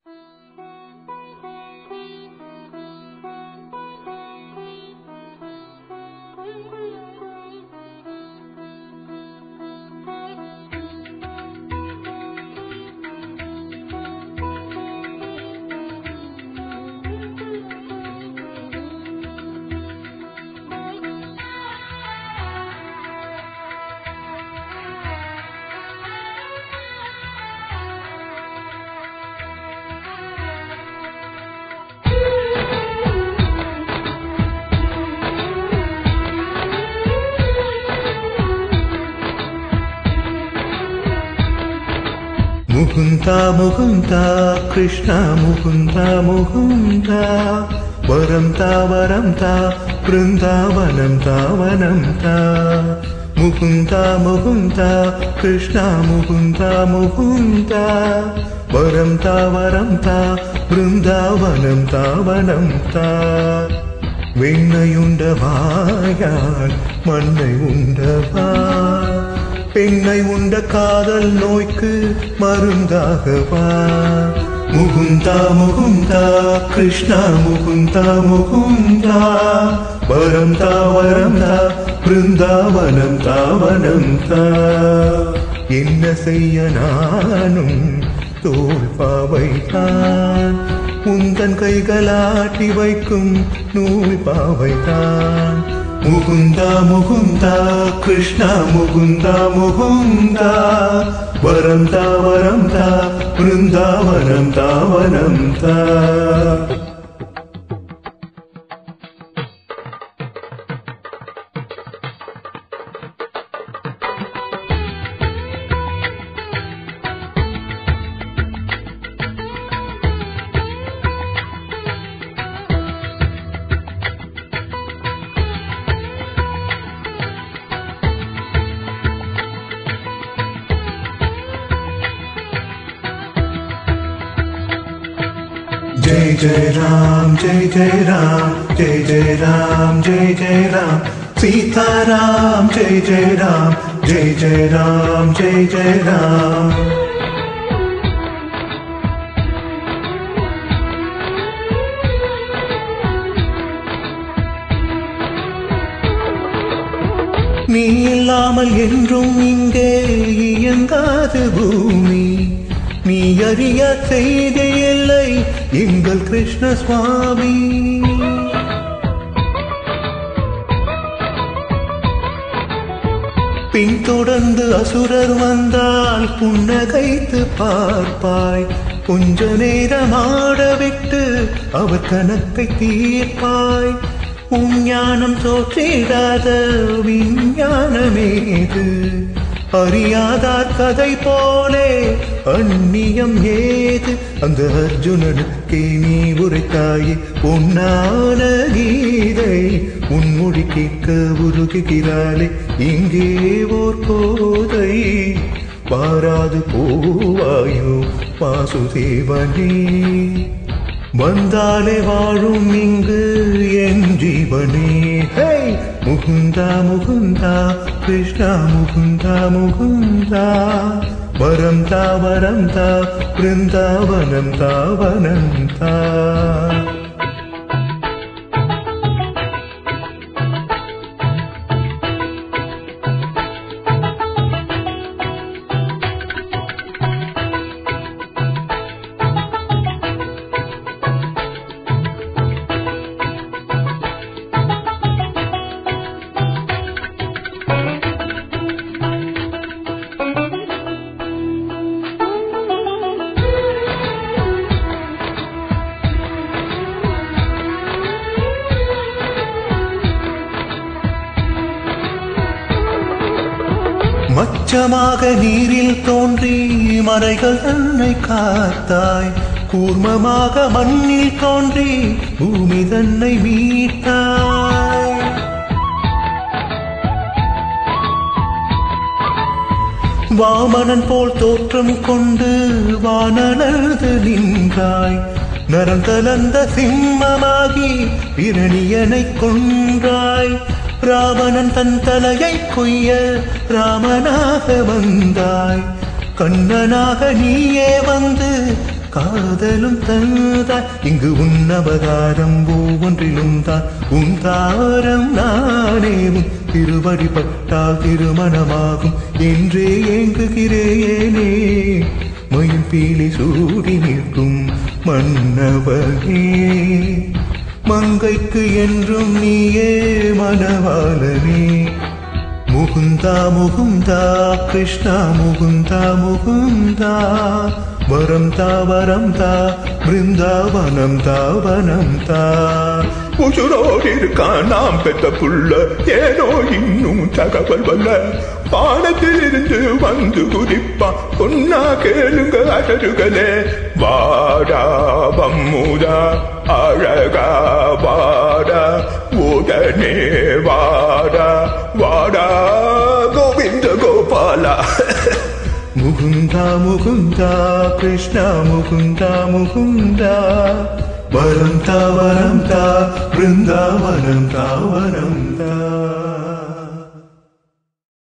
Mukunda Mukunda Krishna Mukunda Mukunda Varamta Varamta Vrindavanamta Vanamta Mukunda Mukunda Krishna Mukunda Mukunda Varamta Varamta Vrindavanamta Vanamta Vinnai undavayal Mannai undava பெண்ணை உண்ட காதல் நோய்க்கு மருந்தாகவா முகுந்தா முகுந்தா கிருஷ்ணா முகுந்தா முகுந்தா வரம் தாவரம் தா பிருந்தாவனம் தாவனம் தா என்ன செய்ய நானும் தோல் பாவைதான் உந்தன் கைகளாட்டி வைக்கும் நூல் பாவைதான் Mukunda Mukunda Krishna Mukunda Mukunda Varamta Varamta Vrindavanamta Vanamta Jai Jai Ram, Jai Jai Ram, Jai Jai Ram, Jai Jai Ram, Sita Ram, Jai Jai Ram, Jai Jai Ram, Jai Jai Ram. நீ இல்லாமல் என்றும் இங்கே இயங்காது பூமி நீ அறிய செய்தி இல்லை எங்கள் கிருஷ்ண சுவாமி பின்தொடர்ந்து அசுரர் வந்தால் புன்னகைத்து பார்ப்பாய் கொஞ்ச நேரம் ஆடவிட்டு அவர் கணக்கை தீர்ப்பாய் உன் ஞானம் தோற்றிடாத விஞ்ஞானமேது அறியாதார் கதை போலே அந்நியம் ஏது அந்த அர்ஜுனனுக்கே நீ உரைத்தாயே பொன்னான கீதை உன்மொழி கேட்க உருகுகிறாளே இங்கே ஓர் கோதை பாராது போவாயோ வாசுதேவனே வந்தாலே வாழும் இங்கு என் ஜீவனே முகுந்தா முகுந்தா கிருஷ்ணா முகுந்தா முகுந்தா வரம் தா பிருந்தாவனம் தாவனம் தா மச்சமாக நீரில் தோன்றி மறைகள் தன்னை காத்தாய் கூர்மமாக மண்ணில் தோன்றி பூமி தன்னை மீட்டாய் வாமனன் போல் தோற்றம் கொண்டு வானளந்து நின்றாய் நரம் கலந்த சிம்மமாகி இரணியனை கொன்றாய் ராவணன் தன் தலையை கொய்ய ராமனாக வந்தாய் கண்ணனாக நீயே வந்து காதலும் தந்தாய் இங்கு உன்னபகாரம் ஒவ்வொன்றிலும் தான் உன் தாரம் நானே உன் திருவடி பட்டால் திருமணமாகும் என்றே ஏங்குகிறேனே மயில் பீலி சூடி நிற்கும் மன்னவனே மங்கைக்கு என்றும் நீயே மணவாளனே முகுந்தா முகுந்தா கிருஷ்ணா முகுந்தா முகுந்தா வரம் தா பிருந்தாவனம் தா உசுரோடு இருக்கான் நாம் பெற்ற புள்ள ஏனோ இன்னும் தகவல் வல்ல பாடத்தில் இருந்து வந்து குதிப்பா பொன்னா கேளுங்க அடருகளே வாடா பம்முதா அழகா வாடா உடனே வாடா வாடா கோவிந்த கோபாலா முகுந்தா முகுந்தா கிருஷ்ணா முகுந்தா முகுந்தா வரம் தா பிருந்தாவனம் தா